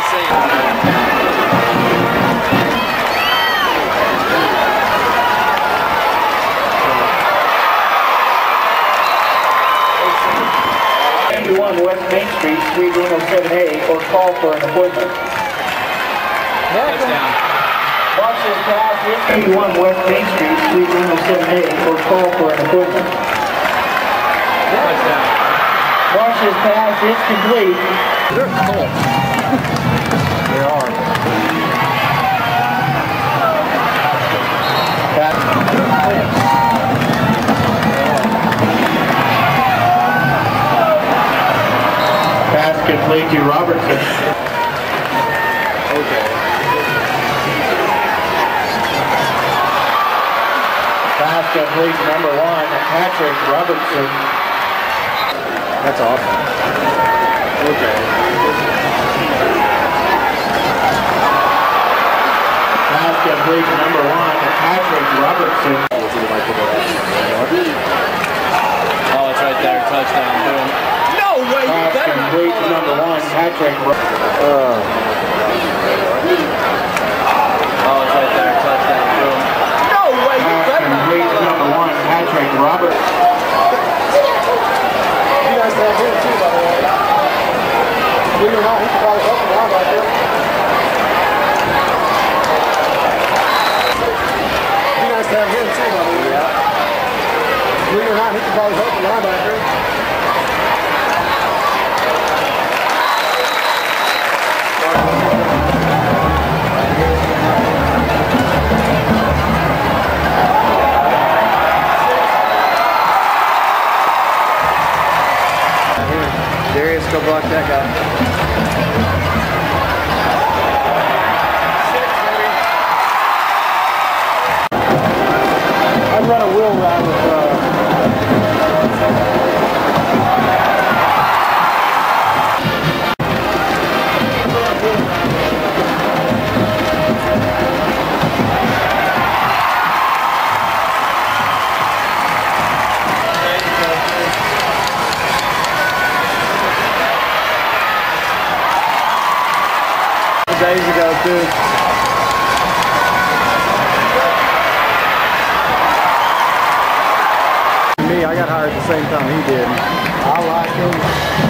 West Main Street, Suite 107A, or call for an appointment. Touchdown. Watch this pass, 81 West Main Street, Suite 107A, or call for an appointment. Touchdown. Watch this pass, it's complete. They're cool. They are. Pass complete to Robertson. Okay. Pass complete to number 1, Patrick Robertson. That's awesome. Okay. Pass complete to number 1, Patrick Robertson. Oh, it's right there. Touchdown. Boom. No way. Pass complete to number 1, Patrick Robertson. Oh, it's right there. Touchdown. Boom. No way. Pass complete to number 1, Patrick Robertson. You guys have him too, by the way. Believe it or not, he could probably help him out right there. You guys have him too, by the way. Believe it or not, he could probably help him out right there. Darius, go block that guy. I'd run a wheel route with Days ago too. me. I got hired at the same time he did. I like him.